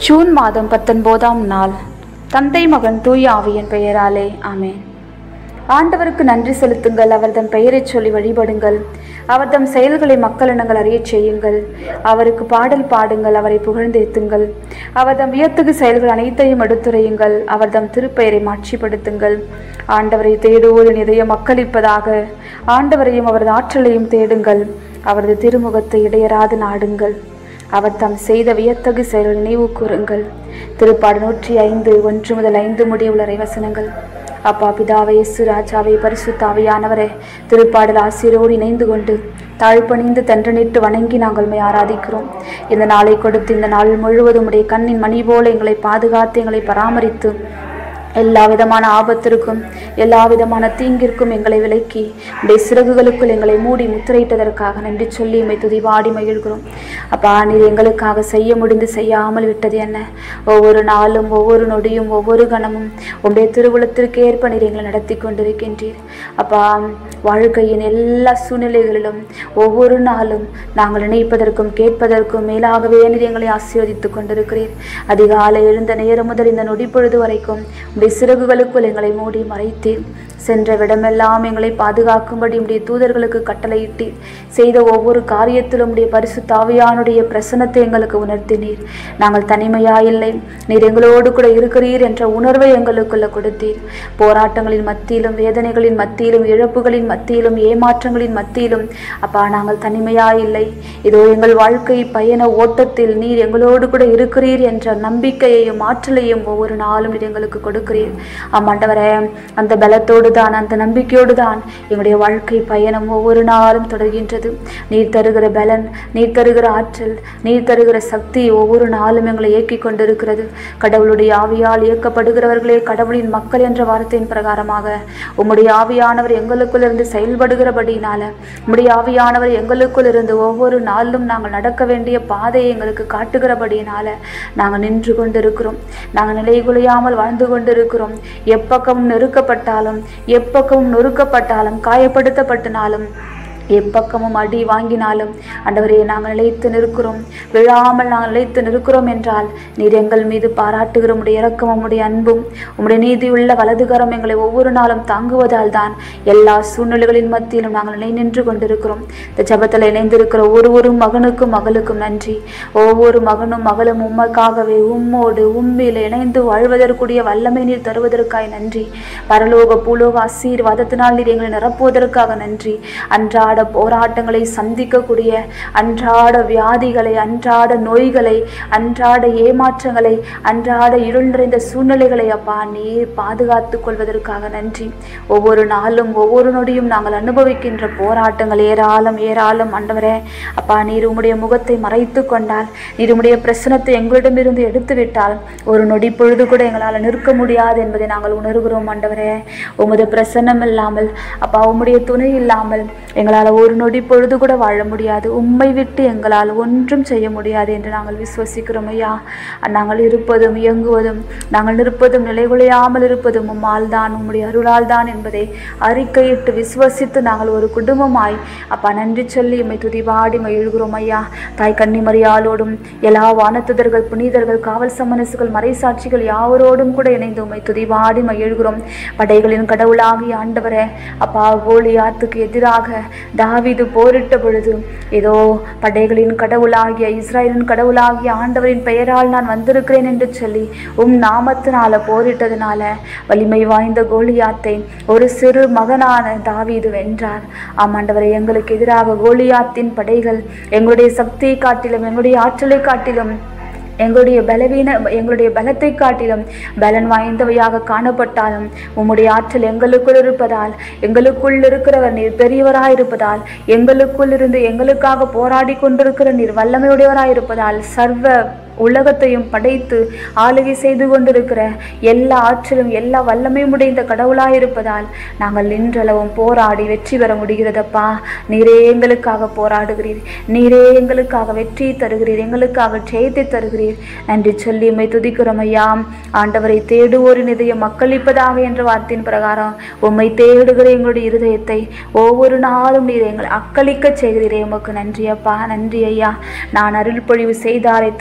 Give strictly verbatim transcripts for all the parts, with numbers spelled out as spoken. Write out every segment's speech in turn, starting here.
June மாதம் பத்தொன்பதாம் நாள். தந்தை மகன் தூய ஆவியின் பெயராலே ஆமென். ஆண்டவருக்கு நன்றி செலுத்துங்கள், அவர்தம் பெயரைச் சொல்லி வழிபடுங்கள், அவர்தம் செயல்களை மக்களினங்கள் அறியச் செய்யுங்கள், அவருக்கு பாடல் பாடுங்கள், அவரை புகழ்ந்தேத்துங்கள், அவர்தம் வியத்தகு செயல்கள் அனைத்தையும் எடுத்துரையுங்கள், அவர்தம் திருப்பெயரை மாட்சிப்படுத்துங்கள். ஆண்டவரை தேடுவோரின் இதய மக்களிப்பதாக, ஆண்டவரையும் அவரது ஆற்றலையும் தேடுங்கள், அவரது திருமுகத்தை இடையராது நாடுங்கள், அவர் தம் செய்த வியத்தகு செயல் நினைவு கூறுங்கள். திருப்பாடு நூற்றி ஐந்து ஒன்று முதல் ஐந்து முடிய உள்ள வசனங்கள். அப்பா பிதாவே, இயேசு ராஜாவே, பரிசுத்த ஆவியானவரே, திருப்பாடல் ஆசிரியரோடு இணைந்து கொண்டு தாழ்பணிந்து தன்றனிட்டு வணங்கி நாங்கள் மை ஆராதிக்கிறோம். இந்த நாளை கொடுத்து இந்த நாள் முழுவதும் உடைய கண்ணின் மணி போல எங்களை பாதுகாத்து எங்களை பராமரித்து எல்லா விதமான ஆபத்திற்கும் எல்லா விதமான தீங்கிற்கும் எங்களை விலக்கி உடைய சிறகுகளுக்குள் எங்களை மூடி முத்திரையிட்டதற்காக நன்றி சொல்லி உம்மை துதிபாடி மகிழ்கிறோம். அப்பா, நீர் எங்களுக்காக செய்ய முடிந்து செய்யாமல் விட்டது என்ன? ஒவ்வொரு நாளும் ஒவ்வொரு நொடியும் ஒவ்வொரு கணமும் உடைய திருவுளத்திற்கு ஏற்ப நீர் எங்களை நடத்தி கொண்டிருக்கின்றீர். அப்பா, வாழ்க்கையின் எல்லா சூழ்நிலைகளிலும் ஒவ்வொரு நாளும் நாங்கள் நினைப்பதற்கும் கேட்பதற்கும் மேலாகவே நீர் எங்களை ஆசீர்வதித்துக் கொண்டிருக்கிறீர். அதிகாலை எழுந்த நேரம் முதல் இந்த நொடி பொழுது வரைக்கும் உடைய சிறகுகளுக்குள் எங்களை மூடி மறைத்தீர். சென்ற விடமெல்லாம் எங்களை பாதுகாக்கும்படி உடைய தூதர்களுக்கு கட்டளையிட்டீர். செய்த ஒவ்வொரு காரியத்திலும் உடைய பரிசுத்த ஆவியானுடைய பிரசன்னத்தை எங்களுக்கு உணர்த்தினீர். நாங்கள் தனிமையாயில்லை, நீர் எங்களோடு கூட இருக்கிறீர் என்ற உணர்வை எங்களுக்குள்ள கொடுத்தீர். போராட்டங்களின் மத்தியிலும் வேதனைகளின் மத்தியிலும் இழப்புகளின் மத்தியிலும் ஏமாற்றங்களின் மத்தியிலும் அப்பா நாங்கள் தனிமையாயில்லை. இதோ எங்கள் வாழ்க்கை பயண ஓட்டத்தில் நீர் எங்களோடு கூட இருக்கிறீர் என்ற நம்பிக்கையையும் ஆற்றலையும் ஒவ்வொரு நாளும் நீர் எங்களுக்கு கொடுக்கிறீர். ஆமாண்டவரே, அந்த பலத்தோடு தான் அந்த நம்பிக்கையோடு தான் எங்களுடைய வாழ்க்கை பயணம் ஒவ்வொரு நாளும் தொடர்கின்றது. நீர் தருகிற பலன், நீர் தருகிற ஆற்றல், நீர் தருகிற சக்தி ஒவ்வொரு நாளும் எங்களை இயக்கி கொண்டிருக்கிறது. கடவுளுடைய ஆவியால் இயக்கப்படுகிறவர்களே கடவுளின் மக்கள் என்ற வார்த்தையின் பிரகாரமாக உம்முடைய ஆவியானவர் எங்களுக்குள் இருந்து செயல்படுகிறபடினால உம்முடைய ஆவியானவர் எங்களுக்குள் இருந்து ஒவ்வொரு நாளும் நாங்கள் நடக்க வேண்டிய பாதையை எங்களுக்கு காட்டுகிறபடினால நாங்கள் நின்று கொண்டிருக்கிறோம். நாங்கள் நிலைகுலையாமல் வாழ்ந்து கொண்டிருக்கிறோம். எப்பக்கமும் நெருக்கப்பட்டாலும் எப்பக்கமும் நொறுக்கப்பட்டாலும் காயப்படுத்தப்பட்டனாலும் எப்பக்கமும் அடி வாங்கினாலும் ஆண்டவரே நாங்கள் நிலைத்து நிற்கிறோம். விழாமல் நாங்கள் நிலைத்து நிற்கிறோம் என்றால் நீர் எங்கள் மீது பாராட்டுகிற உம்முடைய இரக்கமும் உம்முடைய அன்பும் உம்முடைய நீதியுள்ள வலதுகரம் எங்களை ஒவ்வொரு நாளும் தாங்குவதால் தான் எல்லா சூழ்நிலைகளின் மத்தியிலும் நாங்கள் நிலை நின்று கொண்டிருக்கிறோம். இந்த ஜபத்தில் இணைந்திருக்கிற ஒரு ஒரு மகனுக்கும் மகளுக்கும் நன்றி. ஒவ்வொரு மகனும் மகளும் உம்மக்காகவே உம்மோடு உம்மில் இணைந்து வாழ்வதற்குரிய வல்லமை நீர் தருவதற்காக நன்றி. பரலோக பூலோக ஆசீர்வாதத்தினால் நீர் எங்களை நிரப்புவதற்காக நன்றி. அன்றாட போராட்டங்களை சந்திக்கக்கூடிய அன்றாட வியாதிகளை, அன்றாட நோய்களை, அன்றாட ஏமாற்றங்களை, அன்றாட இருள் நிறைந்த சூழ்நிலைகளை அப்பா நீர் பாதுகாத்துக் கொள்வதற்காக நன்றி. ஒவ்வொரு நாளும் ஒவ்வொரு நொடியும் நாங்கள் அனுபவிக்கின்ற போராட்டங்கள் ஏராளம் ஏராளம். ஆண்டவரே அப்பா, நீர் உம்முடைய முகத்தை மறைத்து கொண்டால், நீர் உம்முடைய பிரசனத்தை எங்களிடமிருந்து எடுத்து விட்டால் ஒரு நொடி பொழுது கூட எங்களால் நிற்க முடியாது என்பதை நாங்கள் உணர்கிறோம். ஆண்டவரே, உமது பிரசன்னம் இல்லாமல் அப்பா உம்முடைய துணை இல்லாமல் எங்களால் ஒரு நொடி பொழுது கூட வாழ முடியாது. உம்மை விட்டு எங்களால் ஒன்றும் செய்ய முடியாது என்று நாங்கள் விசுவசிக்கிறோம் ஐயா. நாங்கள் இருப்பதும் இயங்குவதும் நாங்கள் நிற்பதும் நிலைகுலையாமல் இருப்பதும் உம்மால் தான், உம்முடைய அருளால் தான் என்பதை அறிக்கையிட்டு விசுவசித்து நாங்கள் ஒரு குடும்பமாய் அப்பா நன்றி சொல்லி உம்மை துதிபாடி மகிழ்கிறோம் ஐயா. தாய் கன்னிமரியாளோடும் எல்லா வானத்துதர்கள், புனிதர்கள், காவல் சமனசுகள், மறைசாட்சிகள் யாவரோடும் கூட இணைந்து உம்மை துதிபாடி மகிழ்கிறோம். படைகளின் கடவுளாகிய ஆண்டவரே அப்பா, கோலியாத்துக்கு எதிராக தாவீது போரிட்ட பொழுது ஏதோ படைகளின் கடவுளாகிய இஸ்ராயலின் கடவுளாகிய ஆண்டவரின் பெயரால் நான் வந்திருக்கிறேன் என்று சொல்லி உம் நாமத்தினால போரிட்டதுனால வலிமை வாய்ந்த கோலியாத்தை ஒரு சிறு மகனான தாவீது வென்றார். ஆமாண்டவரை, எங்களுக்கு எதிராக கோலியாத்தின் படைகள் எங்களுடைய சக்தியை காட்டிலும் எங்களுடைய ஆற்றலை காட்டிலும் எங்களுடைய பலவீன எங்களுடைய பலத்தை காட்டிலும் பலன் வாய்ந்தவையாக காணப்பட்டாலும் உம்முடைய ஆற்றல் எங்களுக்குள் இருப்பதால், எங்களுக்குள் இருக்கிறவர் நீர் பெரியவராயிருப்பதால், எங்களுக்குள் இருந்து எங்களுக்காக போராடி கொண்டிருக்கிற நீர் வல்லமையுடையவராயிருப்பதால், சர்வ உலகத்தையும் படைத்து ஆளுகை செய்து கொண்டிருக்கிற எல்லா ஆற்றலும் எல்லா வல்லமையும் உடைய கடவுளாயிருப்பதால் நாங்கள் நின்றளவும் போராடி வெற்றி பெற முடிகிறதப்பா. நீரே எங்களுக்காக போராடுகிறீர், நீரே எங்களுக்காக வெற்றி தருகிறீர், எங்களுக்காக ஜெயத்தை தருகிறீர். நன்றி சொல்லி உம்மை துதிக்கிறோம் ஐயா. ஆண்டவரை தேடுவோரின் இதயம் மக்களிப்பதாக என்ற வார்த்தையின் பிரகாரம் உம்மை தேடுகிற எங்களுடைய இருதயத்தை ஒவ்வொரு நாளும் நீர் எங்களை அக்களிக்க செய்கிறீரே, உமக்கு நன்றி அப்பா, நன்றி ஐயா. நான் அருள் பொழிவு செய்தாரை தொடாதீர்,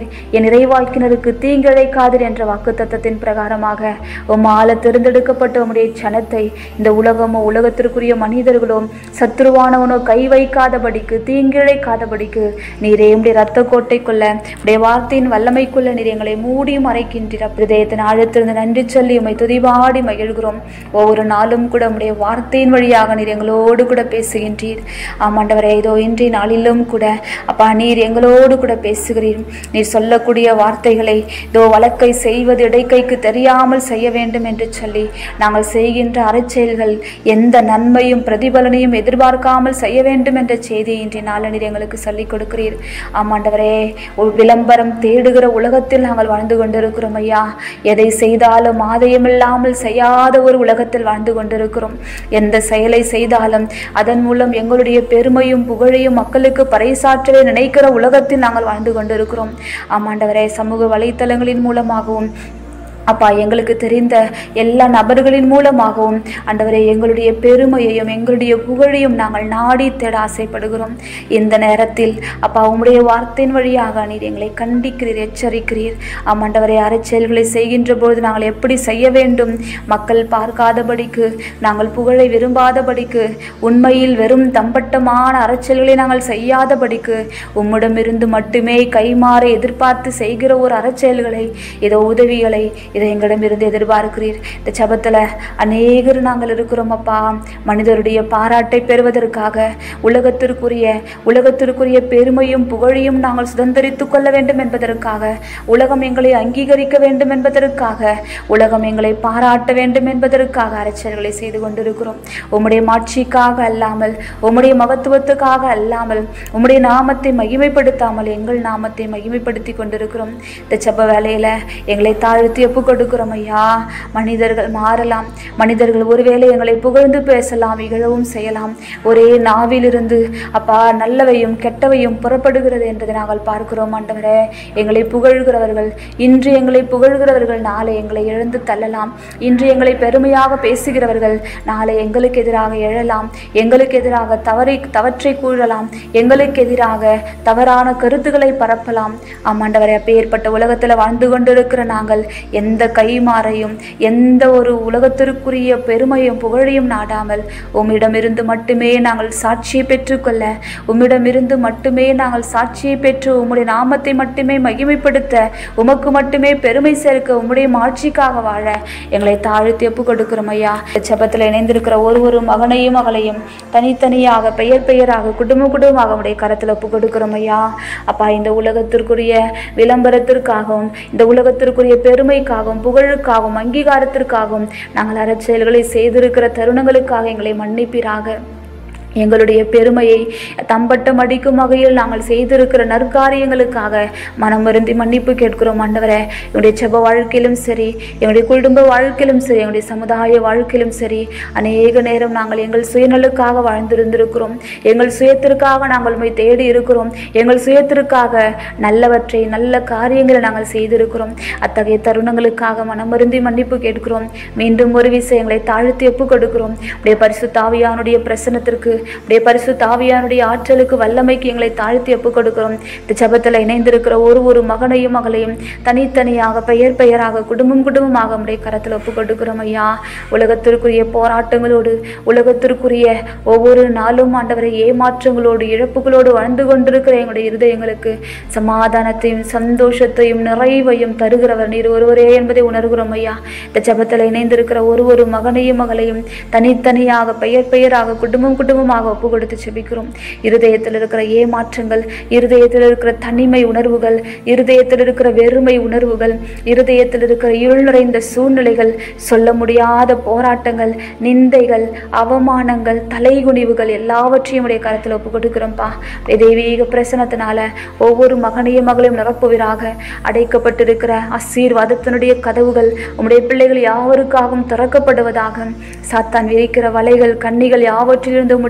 என் இறைவாக்கினருக்கு தீங்கிழைக்காதீர் என்ற வாக்குத்தத்தத்தின் பிரகாரமாக உம்மால தேர்ந்தெடுக்கப்பட்ட உம்முடைய ஜனத்தை இந்த உலகமோ உலகத்திற்குரிய மனிதர்களோ சத்துருவானவனோ கை வைக்காதபடிக்கு தீங்கிழைக்காதபடிக்கு நீரே உம்முடைய இரத்த கோட்டைக்குள்ள உடைய வார்த்தையின் வல்லமைக்குள்ள நீர் எங்களை மூடி மறைக்கின்றீர். ஹிருதயத்தின் ஆழத்திலிருந்து நன்றி சொல்லி உம்மை துதிபாடி மகிழ்கிறோம். ஒவ்வொரு நாளும் கூட உம்முடைய வார்த்தையின் வழியாக நீர் எங்களோடு கூட பேசுகின்றீர். ஆமாண்டவரே, இதோ இன்றைய நாளிலும் கூட அப்பா நீர் எங்களோடு கூட பேசுகிறீர். நீர் சொல்லக்கூடிய வார்த்தைகளை இதோ வழக்கை செய்வது இடைக்கைக்கு தெரியாமல் செய்ய வேண்டும் என்று சொல்லி நாங்கள் செய்கின்ற அறச்செயல்கள் எந்த நன்மையும் பிரதிபலனையும் எதிர்பார்க்காமல் செய்ய வேண்டும் என்ற செய்தியை இன்றைய நாளில் நீர் எங்களுக்கு சொல்லிக் கொடுக்கிறீர். ஆமாண்டவரே, ஒரு விளம்பரம் தேடுகிற உலகத்தில் நாங்கள் வாழ்ந்து கொண்டிருக்கிறோம் ஐயா. எதை செய்தாலும் ஆதாயமில்லாமல் செய்யாத ஒரு உலகத்தில் வாழ்ந்து கொண்டிருக்கிறோம். எந்த செயலை செய்தாலும் அதன் மூலம் எங்களுடைய பெருமையும் புகழையும் மக்களுக்கு பறைசாற்றவே நினைக்கிற உலகத்தில் நாங்கள் வாழ்ந்து கொண்டிருக்கிறோம். ஆமாண்டவரே, சமூக வலைத்தளங்களின் மூலமாகவும் அப்பா எங்களுக்கு தெரிந்த எல்லா நபர்களின் மூலமாகவும் ஆண்டவரே எங்களுடைய பெருமையையும் எங்களுடைய புகழையும் நாங்கள் நாடி தேட ஆசைப்படுகிறோம். இந்த நேரத்தில் அப்பா உம்முடைய வார்த்தையின் வழியாக நீர் எங்களை கண்டிக்கிறீர், எச்சரிக்கிறீர். ஆமாண்டவரே, அறச்செயல்களை செய்கின்ற பொழுது நாங்கள் எப்படி செய்ய வேண்டும், மக்கள் பார்க்காதபடிக்கு, நாங்கள் புகழை விரும்பாதபடிக்கு, உண்மையில் வெறும் தம்பட்டமான அறச்செயல்களை நாங்கள் செய்யாதபடிக்கு உம்மிடமிருந்து மட்டுமே கைமாற எதிர்பார்த்து செய்கிற ஒரு அறச்செயல்களை இதோ உதவிகளை இதை எங்களிடமிருந்து எதிர்பார்க்கிறீர். இந்த ஜபத்தில் அநேகர் நாங்கள் இருக்கிறோம் அப்பா. மனிதருடைய பாராட்டை பெறுவதற்காக உலகத்திற்குரிய உலகத்திற்குரிய பெருமையும் புகழையும் நாங்கள் சுதந்திரித்து கொள்ள வேண்டும் என்பதற்காக, உலகம் எங்களை அங்கீகரிக்க வேண்டும் என்பதற்காக, உலகம் எங்களை பாராட்ட வேண்டும் என்பதற்காக அரசியல்களை செய்து கொண்டிருக்கிறோம். உம்முடைய மாட்சிக்காக அல்லாமல், உம்முடைய மகத்துவத்துக்காக அல்லாமல், உம்முடைய நாமத்தை மகிமைப்படுத்தாமல் எங்கள் நாமத்தை மகிமைப்படுத்தி கொண்டிருக்கிறோம். இந்த ஜப வேலையில எங்களை தாழ்த்தி ஒப்பு கொடுக்கிறோம் ஐயா. மனிதர்கள் மாறலாம், மனிதர்கள் ஒருவேளை எங்களை புகழ்ந்து பேசலாம், இகழவும் செய்யலாம். ஒரே நாவிலிருந்து அப்பா நல்லவையும் கெட்டவையும் புறப்படுகிறது என்பதை நாங்கள் பார்க்கிறோம். ஆண்டவரே, எங்களை புகழ்கிறவர்கள் இன்று எங்களை புகழ்கிறவர்கள் நாளை எங்களை எழுந்து தள்ளலாம். இன்று எங்களை பெருமையாக பேசுகிறவர்கள் நாளை எங்களுக்கு எதிராக எழலாம், எங்களுக்கு எதிராக தவறை தவற்றை கூறலாம், எங்களுக்கு எதிராக தவறான கருத்துக்களை பரப்பலாம். ஆமாண்டவரே, அப்பேற்பட்ட உலகத்தில் வாழ்ந்து கொண்டிருக்கிற நாங்கள் எந்த கைமாறையும் எந்த ஒரு உலகத்திற்குரிய பெருமையும் புகழையும் நாடாமல் உம்மிடமிருந்து மட்டுமே நாங்கள் சாட்சியை பெற்றுக்கொள்ள, உம்மிடமிருந்து மட்டுமே நாங்கள் சாட்சியை பெற்று உம்முடைய நாமத்தை மட்டுமே மகிமைப்படுத்த, உமக்கு மட்டுமே பெருமை சேர்க்க, உம்முடைய மாட்சிக்காக வாழ எங்களை தாழ்த்தி ஒப்பு கொடுக்கிறோம் ஐயா. ஜபத்தில் இணைந்திருக்கிற ஒரு ஒரு மகனையும் மகளையும் தனித்தனியாக பெயர் பெயராக குடும்ப குடும்பமாக உடைய கரத்தில் ஒப்பு கொடுக்கிறோம் ஐயா. அப்பா, இந்த உலகத்திற்குரிய விளம்பரத்திற்காகவும் இந்த உலகத்திற்குரிய பெருமைக்காகவும் புகழுக்காகவும் அங்கீகாரத்திற்காகவும் நாங்கள் அறச்செயல்களை செய்திருக்கிற தருணங்களுக்காக எங்களை மன்னிப்பீராக. எங்களுடைய பெருமையை தம்பட்டம் அடிக்கும் வகையில் நாங்கள் செய்திருக்கிற நற்காரியங்களுக்காக மனம் வருந்தி மன்னிப்பு கேட்கிறோம். ஆண்டவரே, என்னுடைய செப வாழ்க்கையிலும் சரி, என்னுடைய குடும்ப வாழ்க்கையிலும் சரி, என்னுடைய சமுதாய வாழ்க்கையிலும் சரி, அநேக நேரம் நாங்கள் எங்கள் சுயநலுக்காக வாழ்ந்திருந்திருக்கிறோம். எங்கள் சுயத்திற்காக நாங்கள் உம்மை தேடி இருக்கிறோம். எங்கள் சுயத்திற்காக நல்லவற்றை நல்ல காரியங்களை நாங்கள் செய்திருக்கிறோம். அத்தகைய தருணங்களுக்காக மனம் வருந்தி மன்னிப்பு கேட்கிறோம். மீண்டும் ஒரு விஷயம் எங்களை தாழ்த்தி ஒப்பு கொடுக்கிறோம். உடைய பரிசுத்த ஆவியானுடைய பிரசன்னத்திற்கு, உடைய பரிசுத்த ஆவியானுடைய ஆற்றலுக்கு, வல்லமைக்கு எங்களை தாழ்த்தி ஒப்பு கொடுக்கிறோம். இந்த ஜபத்தில் இணைந்திருக்கிற ஒரு ஒரு மகனையும் மகளையும் தனித்தனியாக பெயர் பெயராக குடும்பம் குடும்பமாக உடைய கரத்தில் ஒப்பு கொடுக்கிறோம் ஐயா. உலகத்திற்குரிய போராட்டங்களோடு, உலகத்திற்குரிய ஒவ்வொரு நாளும் ஆண்டவரை ஏமாற்றங்களோடு இழப்புகளோடு வாழ்ந்து கொண்டிருக்கிற எங்களுடைய இருதயங்களுக்கு சமாதானத்தையும் சந்தோஷத்தையும் நிறைவையும் தருகிறவர் நீர் ஒருவரே என்பதை உணர்கிறோம் ஐயா. இந்த ஜபத்தில் இணைந்திருக்கிற ஒரு ஒரு மகனையும் மகளையும் தனித்தனியாக பெயர் பெயராக குடும்பம் குடும்பமாக ஒப்பு கொடுத்து செபிக்கிறோம். இருதயத்தில் இருக்கிற ஏமாற்றங்கள், இருதயத்தில் இருக்கிற தனிமை உணர்வுகள், இருதயத்தில் இருக்கிற வெறுமை உணர்வுகள், இருதயத்தில் இருக்கிற இருள் நிறைந்த சூழ்நிலைகள், சொல்ல முடியாத போராட்டங்கள், நிந்தைகள், அவமானங்கள், தலைகுனிவுகள் எல்லாவற்றையும் உடைய கரத்தில் ஒப்பு கொடுக்கிறோம்ப்பா. தெய்வீக பிரசனத்தினால ஒவ்வொரு மகனையும் மகளையும் நிரப்புவீராக. அடைக்கப்பட்டிருக்கிற ஆசீர்வாதத்தினுடைய கதவுகள் உம்முடைய பிள்ளைகள் யாவருக்காகவும் திறக்கப்படுவதாக. சாத்தான் விரிக்கிற வலைகள், கண்ணிகள் யாவற்றிலிருந்து உம்முடைய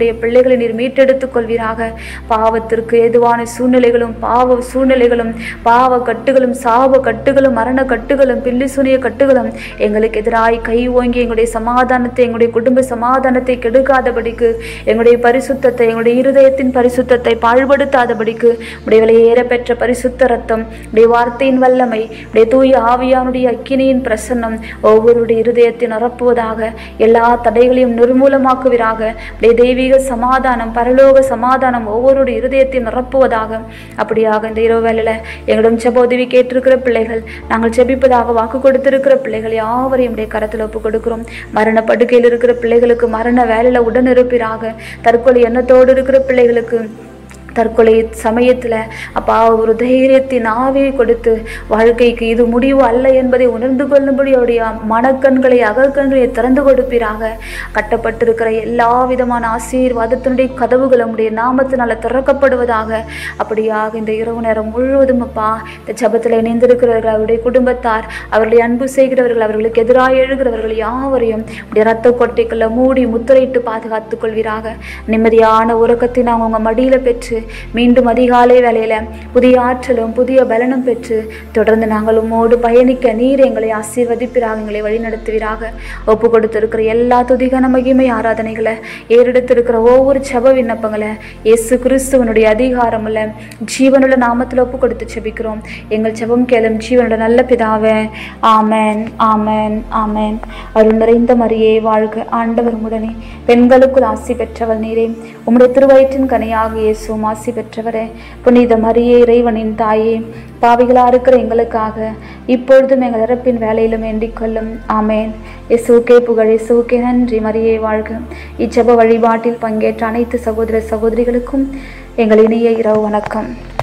உம்முடைய பிள்ளைகளை நீர் மீட்டெடுத்துக் கொள்வீராக. பாவத்திற்கு ஏதுவான சூழ்நிலைகளும் பாவ சூழ்நிலைகளும் பாவ கட்டுகளும் சாப கட்டுகளும் மரண கட்டுகளும் பில்லி சூனிய கட்டுகளும் எங்களுக்கு எதிராய் கை ஓங்கி எங்களுடைய சமாதானத்தை எங்களுடைய குடும்ப சமாதானத்தை கெடுக்காதபடிக்கு, எங்களுடைய பரிசுத்தத்தை எங்களுடைய இருதயத்தின் பரிசுத்தத்தை பாழ்படுத்தாதபடிக்கு உடைய விலையேற பெற்ற பரிசுத்த ரத்தம், உடைய வார்த்தையின் வல்லமை, உடைய தூய ஆவியானுடைய அக்கினியின் பிரசன்னம் ஒவ்வொருடைய இருதயத்தை நிரப்புவதாக. எல்லா தடைகளையும் நிர்மூலமாக்குவீராக. உடைய தெய்வீக சமாதானம், பரலோக சமாதானம் ஒவ்வொருடைய இருதயத்தை நிரப்புவதாக. அப்படியாக இந்த இரவு வேளையில எங்களிடம் ஜெப உதவி கேட்டிருக்கிற பிள்ளைகள், நாங்கள் ஜெபிப்பதாக வாக்கு கொடுத்திருக்கிற பிள்ளைகள் யாவரையும் உடைய கரத்தில் ஒப்பு கொடுக்கிறோம். மரண படுக்கையில் இருக்கிற பிள்ளைகளுக்கு மரண வேலையில உடன் இருப்பீராக. தற்கொலை எண்ணத்தோடு இருக்கிற பிள்ளைகளுக்கு தற்கொலை சமயத்தில் அப்பா ஒரு தைரியத்தின் ஆவியை கொடுத்து வாழ்க்கைக்கு இது முடிவு அல்ல என்பதை உணர்ந்து கொள்ளும்படி அவருடைய மனக்கண்களை அகக்கண்களை திறந்து கொடுப்பீராக. கட்டப்பட்டிருக்கிற எல்லா விதமான ஆசீர்வாதத்தினுடைய கதவுகள் நம்முடைய நாமத்தினால திறக்கப்படுவதாக. அப்படியாக இந்த இரவு நேரம் முழுவதும் அப்பா இந்த ஜபத்தில் இணைந்திருக்கிறவர்கள், அவருடைய குடும்பத்தார், அவர்களை அன்பு செய்கிறவர்கள், அவர்களுக்கு எதிராக எழுகிறவர்கள் யாவரையும் உடைய ரத்த கொட்டைக்குள்ள மூடி முத்திரையிட்டு பாதுகாத்துக் கொள்வீராக. நிம்மதியான உறக்கத்தை நாங்கள் உங்கள் மடியில் பெற்று மீண்டும் அதிகாலை வேளையில புதிய ஆற்றலும் புதிய பலனும் பெற்று தொடர்ந்து நாங்கள் உம்மோடு பயணிக்க நீர் எங்களை ஆசீர்வதிப்பீராக, எங்களை வழிநடத்துவீராக. ஒப்பு கொடுத்திருக்கிற எல்லா துதிகான மகிமை ஆராதனைகளை ஏறெடுத்திருக்கிற ஒவ்வொரு ஜெப விண்ணப்பங்களை இயேசு கிறிஸ்துவனுடைய அதிகாரம் உள்ள ஜீவனுள்ள நாமத்தில் ஒப்பு கொடுத்து ஜெபிக்கிறோம். எங்கள் ஜெபம் கேளும் ஜீவனுள்ள நல்ல பிதாவே. ஆமேன், ஆமேன், ஆமேன். அருள் நிறைந்த மரியே வாழ்க, ஆண்டவர் உடனே பெண்களுக்குள் ஆசி பெற்றவள் நீரே, உம்முடைய திருவயிற்றின் கனியாக இயேசுவும் ஆசி பெற்றவரே. புனித மரியே, இறைவனின் தாயே, பாவிகளா இருக்கிற எங்களுக்காக இப்பொழுதும் எங்கள் இறப்பின் வேலையிலும் வேண்டிக் கொள்ளும். ஆமேன். இயேசுவுக்கே புகழ், இயேசுவுக்கே நன்றி. மரியே வாழ்க. இச்செப வழிபாட்டில் பங்கேற்ற அனைத்து சகோதர சகோதரிகளுக்கும் எங்கள் இனிய இரவு வணக்கம்.